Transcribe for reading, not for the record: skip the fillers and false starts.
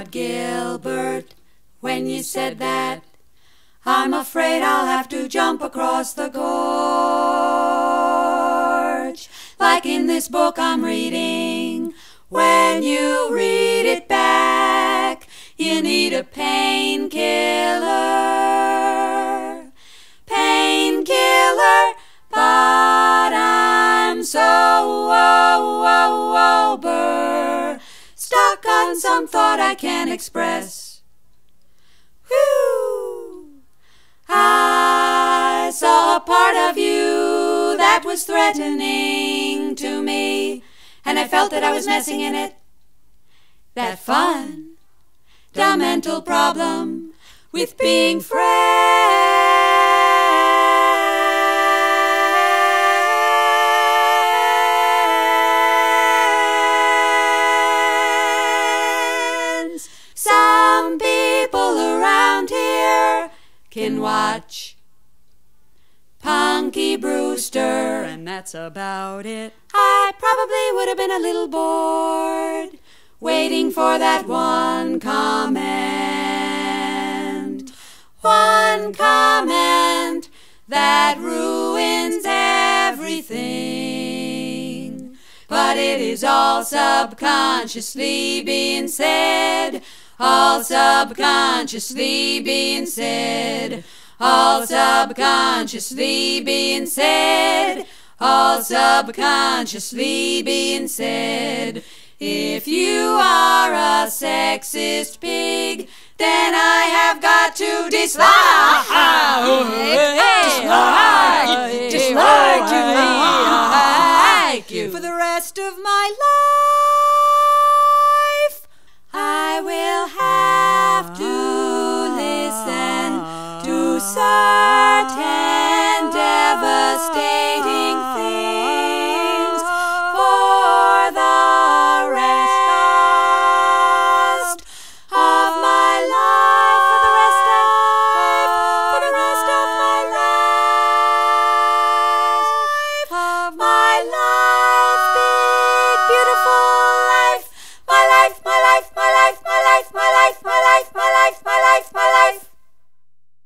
Lord Gilbert, when you said that, I'm afraid I'll have to jump across the gorge. Like in this book I'm reading, when you read it back, you need a painkiller. Painkiller, but I'm so sober, stuck on some thought I can't express. Whew. I saw a part of you that was threatening to me, and I felt that I was messing in it. That fundamental problem with being friends. Some people around here can watch Punky Brewster, and that's about it. I probably would have been a little bored, waiting for that one comment. One comment that ruins everything. But it is all subconsciously being said. All subconsciously being said. All subconsciously being said. All subconsciously being said. If you are a sexist pig, then I have got to dislike you for the rest of my life.